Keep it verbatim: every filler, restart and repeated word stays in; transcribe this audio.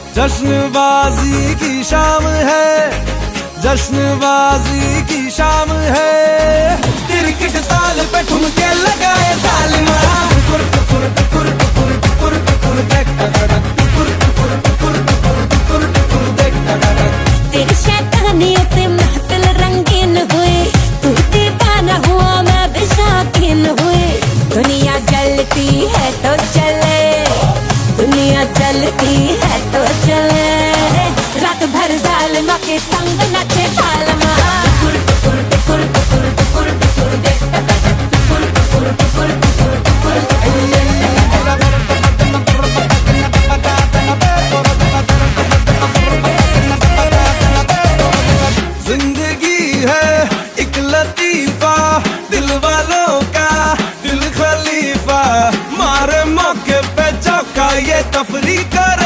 जश्नबाजी की शाम है, जश्नबाजी की शाम है। क्रिकेट ताल पे ठुमके लगाए ताल मारा। टुकुर टुकुर टुकुर टुकुर टुकुर टुकुर देख टकटक, टुकुर टुकुर टुकुर टुकुर टुकुर टुकुर देख टकटक। तेरी शैतानियों से महफिल रंगीन हुई, तू दीवाना हुआ मैं भी शौकीन हुई। दुनिया जलती है तो चले, दुनिया चलती है तो चले, रात भर जालिमा के संग नचे पालमा। टुकुर टुकुर टुकुर टुकुर टुकुर टुकुर देख टकटक, टुकुर टुकुर टुकुर टुकुर टुकुर टुकुर देख टकटक। जिंदगी है एक लतीफा, दिल वालों का दिल खलीफा, मारे मौके पे चौका ये तफरी कर